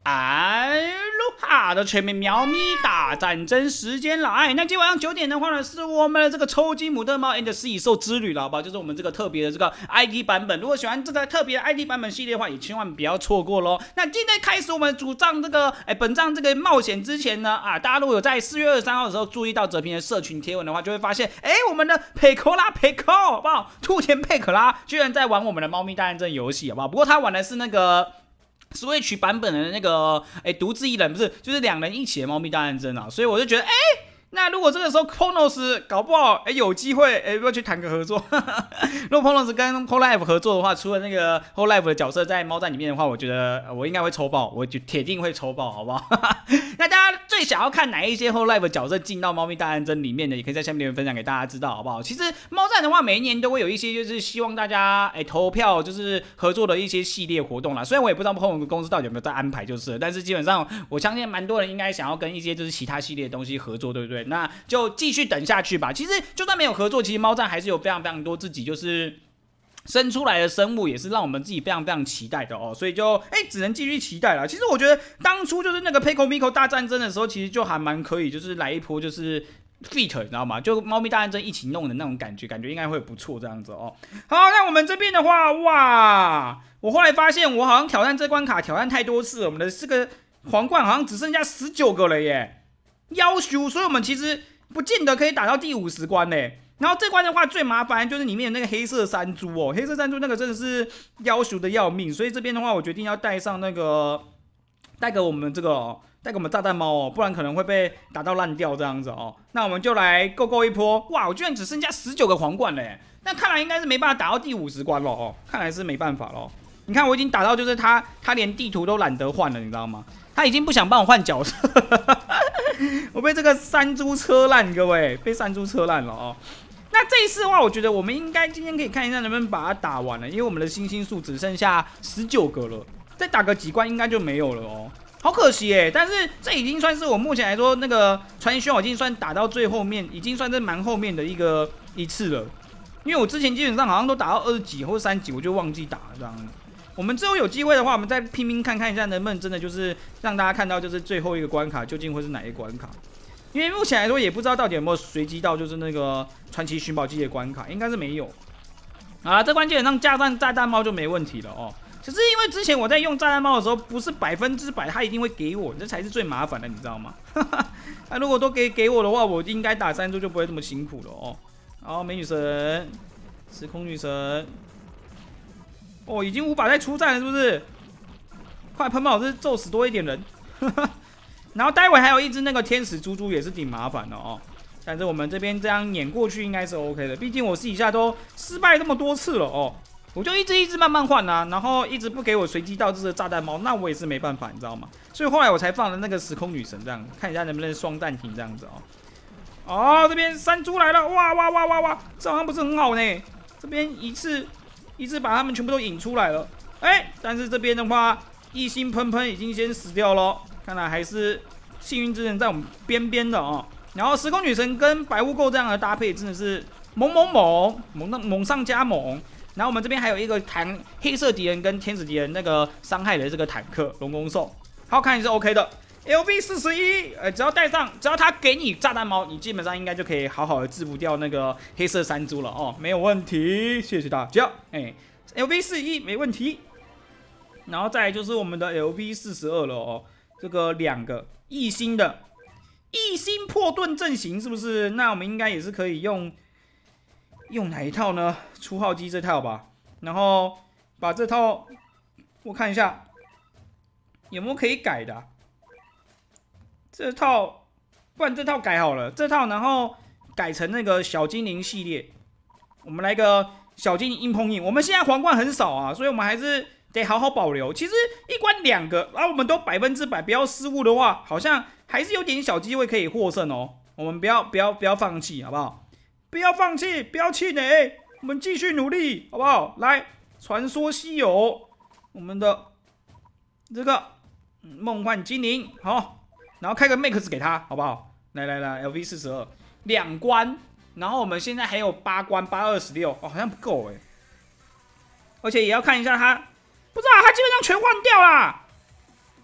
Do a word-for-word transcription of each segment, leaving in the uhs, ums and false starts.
哎，卢哈的全面喵咪大战争时间来！那今天晚上九点的话呢，是我们的这个抽金姆特猫 and 食蚁兽之旅了，好不好？就是我们这个特别的这个 I D 版本。如果喜欢这个特别的 I D 版本系列的话，也千万不要错过喽。那今天开始我们主账这个哎本账这个冒险之前呢，啊，大家如果有在四月二十三号的时候注意到哲平的社群贴文的话，就会发现，哎，我们的佩科拉佩科，好不好？兔田佩可拉居然在玩我们的猫咪大战争游戏，好不好？不过他玩的是那个。Switch 版本的那个，哎，独自一人不是，就是两人一起的猫咪大战争啊，所以我就觉得，哎，那如果这个时候 Ponos 搞不好，哎，有机会，哎，要不要去谈个合作？如果 Ponos 跟 Whole Life 合作的话，除了那个 Whole Life 的角色在猫战里面的话，我觉得我应该会抽爆，我就铁定会抽爆，好不好？那大家最想要看哪一些 Whole Life 角色进到猫咪大战争里面的，也可以在下面留言分享给大家知道，好不好？其实猫战的话，每一年都会有一些就是希望大家哎投票，就是合作的一些系列活动啦。虽然我也不知道 Ponos 公司到底有没有在安排，就是了，但是基本上我相信蛮多人应该想要跟一些就是其他系列的东西合作，对不对？那就继续等下去吧。其实就算没有合作，其实猫战还是有非常非常多自己就是生出来的生物，也是让我们自己非常非常期待的哦。所以就哎、欸，只能继续期待了。其实我觉得当初就是那个 Peko Miko 大战争的时候，其实就还蛮可以，就是来一波就是 feat， 你知道吗？就猫咪大战争一起弄的那种感觉，感觉应该会不错这样子哦。好，那我们这边的话，哇，我后来发现我好像挑战这关卡挑战太多次了，我们的这个皇冠好像只剩下十九个了耶，夭寿，所以我们其实不见得可以打到第五十关嘞。然后这关的话最麻烦就是里面的那个黑色山猪哦，黑色山猪那个真的是夭寿的要命，所以这边的话我决定要带上那个带给我们这个、哦、带给我们炸弹猫哦，不然可能会被打到烂掉这样子哦。那我们就来够够一波，哇，我居然只剩下十九个皇冠嘞，那看来应该是没办法打到第五十关了哦，看来是没办法了。你看我已经打到就是他他连地图都懒得换了，你知道吗？他已经不想帮我换角色，我被这个山猪车烂，各位被山猪车烂了哦。那这一次的话，我觉得我们应该今天可以看一下能不能把它打完了，因为我们的星星数只剩下十九个了，再打个几关应该就没有了哦。好可惜耶，但是这已经算是我目前来说那个传说已经算打到最后面，已经算是蛮后面的一个一次了。因为我之前基本上好像都打到二十几或三十几，我就忘记打了这样。我们之后有机会的话，我们再拼拼看看一下能不能真的就是让大家看到就是最后一个关卡究竟会是哪一个关卡。因为目前来说也不知道到底有没有随机到就是那个传奇寻宝记的关卡，应该是没有。啊，这关基本上加上炸弹猫就没问题了哦。只是因为之前我在用炸弹猫的时候，不是百分之百它一定会给我，这才是最麻烦的，你知道吗？那如果都给给我的话，我应该打山猪就不会这么辛苦了哦。好，美女神，时空女神，哦，已经无法再出战了，是不是？快喷炮，这揍死多一点人。然后待会还有一只那个天使猪猪也是挺麻烦的哦，但是我们这边这样碾过去应该是 OK 的，毕竟我私底下都失败那么多次了哦，我就一只一只慢慢换啊，然后一直不给我随机到这个炸弹猫，那我也是没办法，你知道吗？所以后来我才放了那个时空女神，这样看一下能不能双暂停这样子哦。哦，这边山猪来了，哇哇哇哇哇，这好像不是很好呢，这边一次一次把他们全部都引出来了，哎，但是这边的话，一星喷喷已经先死掉了。看来还是幸运之人在我们边边的哦。然后时空女神跟白污垢这样的搭配真的是猛猛猛猛猛上加猛。然后我们这边还有一个弹黑色敌人跟天使敌人那个伤害的这个坦克龙宫兽，好看也是 OK 的。L V 四十一，呃，只要带上，只要他给你炸弹猫，你基本上应该就可以好好的制服掉那个黑色山猪了哦，没有问题。谢谢大家。哎 ，L V 四十一没问题。然后再来就是我们的 L V 四十二了哦。这个两个异星的异星破盾阵型是不是？那我们应该也是可以用用哪一套呢？初号机这套吧。然后把这套我看一下有没有可以改的、啊。这套不然这套改好了，这套然后改成那个小精灵系列。我们来个小精灵硬碰硬。我们现在皇冠很少啊，所以我们还是得好好保留。其实一关两个，然后我们都百分之百不要失误的话，好像还是有点小机会可以获胜哦。我们不要不要不要放弃，好不好？不要放弃，不要气馁，我们继续努力，好不好？来，传说稀有，我们的这个梦幻精灵，好，然后开个 Max 给他，好不好？来来来 ，L V 四十二两关，然后我们现在还有八关，八二十六，哦，好像不够哎。而且也要看一下他。不知道他基本上全换掉啦！我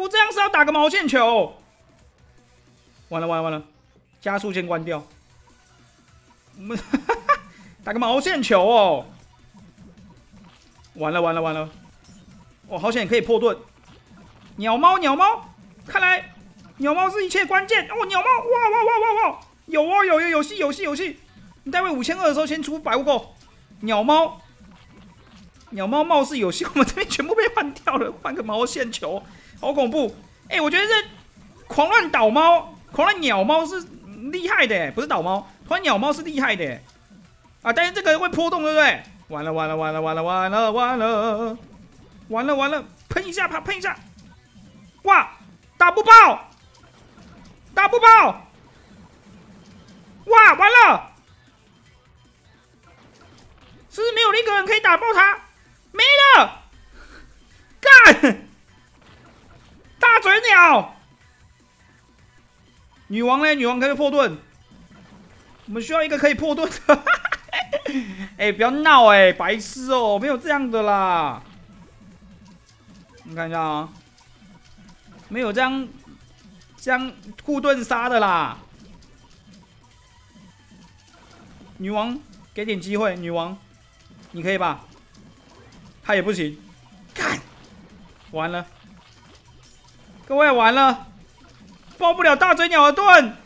我这样是要打个毛线球？完了完了完了，加速先关掉。我们打个毛线球哦！完了完了完了！我、哦、好险可以破盾。鸟猫鸟猫，看来鸟猫是一切关键哦！鸟猫，哇哇哇哇哇！有哦有有有戏有戏有戏！你待会五千二的时候先出百物购。鸟猫，鸟猫貌似有戏，我们这边全部被换掉了，换个毛线球，好恐怖！哎、欸，我觉得这狂乱岛猫、狂乱鸟猫是厉害的，不是岛猫，狂乱鸟猫是厉害的啊！但是这个会波动，对不对？完了完了完了完了完了完了完了完了！喷一下，啪喷一下！哇，打不爆，打不爆！哇，完了！是不是没有一个人可以打爆他？没了！干！大嘴鸟！女王呢？女王可以破盾。我们需要一个可以破盾的。哎、欸，不要闹哎、欸，白痴哦、喔，没有这样的啦。你看一下啊，没有这样这样护盾杀的啦。女王，给点机会，女王。你可以吧？他也不行，干，完了，各位完了，爆不了大嘴鸟的盾，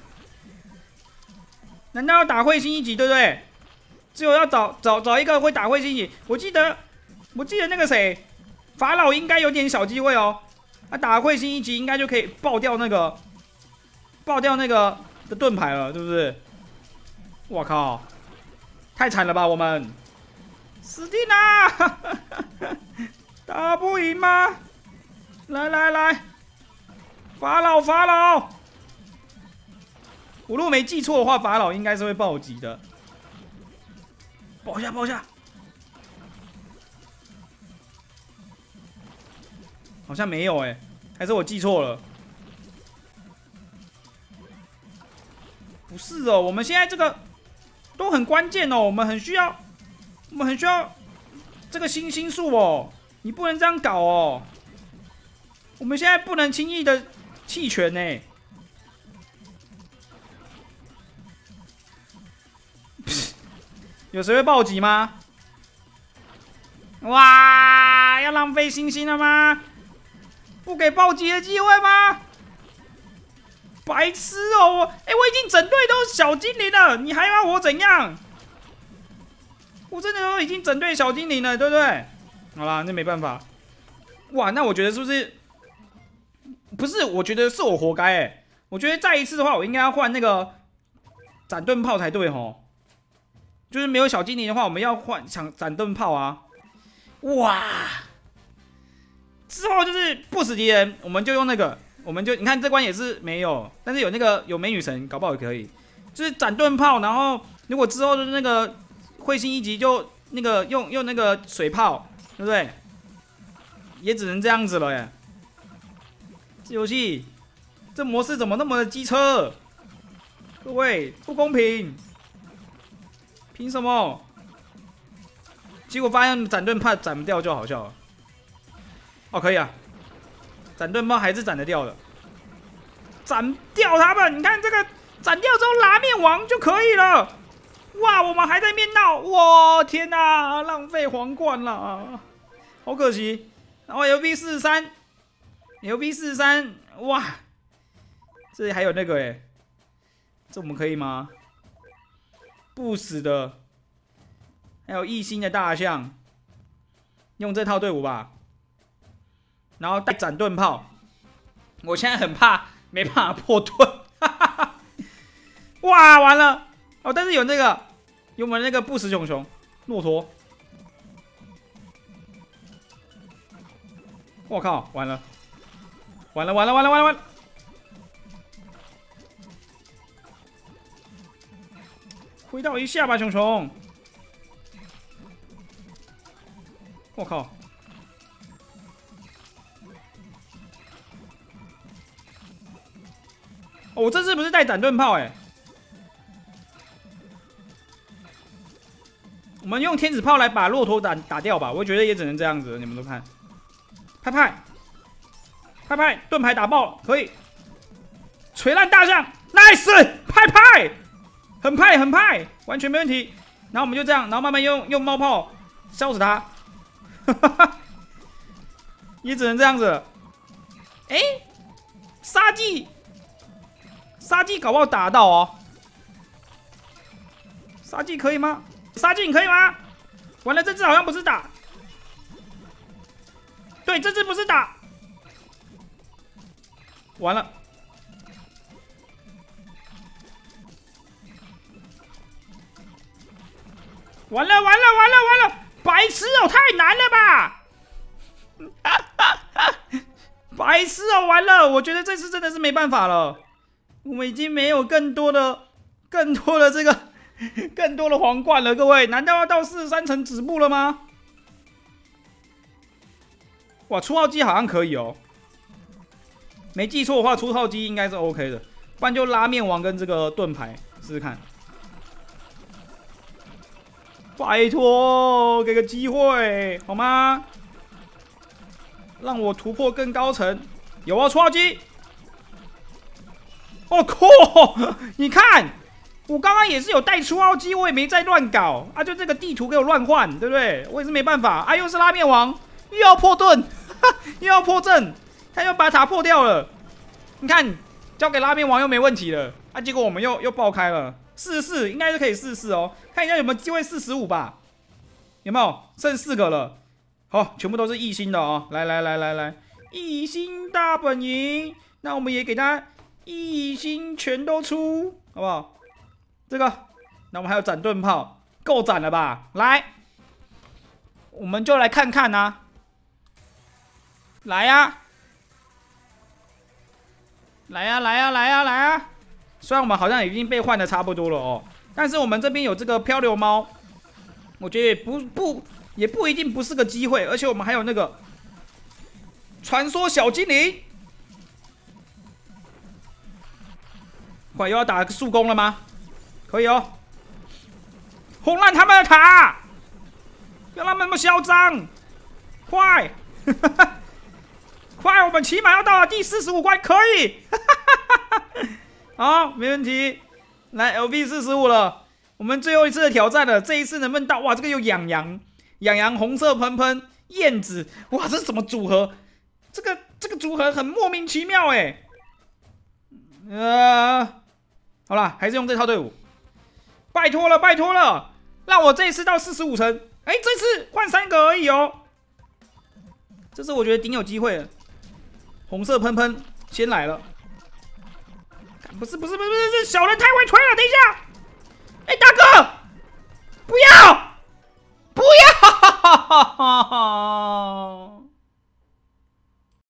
难道要打彗星一级，对不对？只有要找找找一个会打彗星一级。我记得，我记得那个谁，法老应该有点小机会哦。他、啊、打彗星一级应该就可以爆掉那个，爆掉那个的盾牌了，对不对？我靠，太惨了吧，我们。死定啦！打不赢吗？来来来，法老法老！我如果没记错的话，法老应该是会暴击的。爆一下爆一下！好像没有哎、欸，还是我记错了？不是哦，我们现在这个都很关键哦，我们很需要。我们很需要这个星星数哦，你不能这样搞哦。我们现在不能轻易的弃权呢。有谁会暴击吗？哇，要浪费星星了吗？不给暴击的机会吗？白痴哦！我哎、欸，我已经整队都是小精灵了，你还要我怎样？我真的都已经整队小精灵了，对不对？好啦，那没办法。哇，那我觉得是不是？不是，我觉得是我活该哎、欸。我觉得再一次的话，我应该要换那个斩盾炮才对吼。就是没有小精灵的话，我们要换抢斩盾炮啊！哇！之后就是不死敌人，我们就用那个，我们就你看这关也是没有，但是有那个有美女神，搞不好也可以。就是斩盾炮，然后如果之后的那个。彗星一级就那个用用那个水炮，对不对？也只能这样子了耶。这游戏这模式怎么那么的机车？各位不公平，凭什么？结果发现斩盾炮斩不掉就好笑了。哦，可以啊，斩盾炮还是斩得掉的，斩掉他们！你看这个斩掉之后拉面王就可以了。哇，我们还在面闹，哇天哪，浪费皇冠了，好可惜。然后 L B 四十三 ，L B 四十三，哇，这里还有那个哎，这我们可以吗？不死的，还有异星的大象，用这套队伍吧。然后带斩盾炮，我现在很怕没办法破盾，哇，完了哦，但是有那个。有我们那个不死熊熊骆驼，我靠，完了，完了，完了，完了，完了，完了！回到一下吧，熊熊！我靠！哦，我这次不是带斩盾炮哎、欸。我们用天子炮来把骆驼打打掉吧，我觉得也只能这样子，你们都看，拍拍， 拍拍，盾牌打爆，可以。锤烂大象 ，nice， 拍拍，很派很派，完全没问题。然后我们就这样，然后慢慢用用冒泡烧死他，也只能这样子。哎，杀技，杀技搞不好打到哦。杀技可以吗？杀技你可以吗？完了，这只好像不是打。对，这只不是打。完了。完了完了完了完了！白痴哦，太难了吧！白痴哦，完了！我觉得这次真的是没办法了。我们已经没有更多的、更多的这个、更多的皇冠了，各位，难道要到四十三层止步了吗？哇，出号机好像可以哦，没记错的话，出号机应该是 OK 的，不然就拉面王跟这个盾牌试试看。拜托，给个机会好吗？让我突破更高层。有啊，出号机。哦靠！你看，我刚刚也是有带出号机，我也没在乱搞啊，就这个地图给我乱换，对不对？我也是没办法啊，又是拉面王，又要破盾，又要破阵，他又把塔破掉了。你看，交给拉面王又没问题了啊，结果我们又又爆开了。四四应该是可以四四哦，看一下有没有机会四十五吧？有没有？剩四个了，好，全部都是异星的哦。来来来来来，异星大本营，那我们也给他异星全都出，好不好？这个，那我们还有斩盾炮，够斩了吧？来，我们就来看看啊，来呀、啊，来呀、啊、来呀、啊、来呀、啊、来呀、啊！虽然我们好像已经被换的差不多了哦，但是我们这边有这个漂流猫，我觉得也不不也不一定不是个机会，而且我们还有那个传说小精灵，快又要打速攻了吗？可以哦，轰烂他们的塔，不要让他们那么嚣张，快，快，我们起码要到了第四十五关，可以。好，没问题。来 L V 四十五了，我们最后一次的挑战了。这一次能不能到？哇，这个有养羊，养羊红色喷喷燕子，哇，这是什么组合？这个这个组合很莫名其妙哎。呃，好啦，还是用这套队伍。拜托了，拜托了，让我这一次到四十五层。哎，这次换三个而已哦。这次我觉得顶有机会了。红色喷喷先来了。不是不是不是不是，这小人太会吹了！等一下，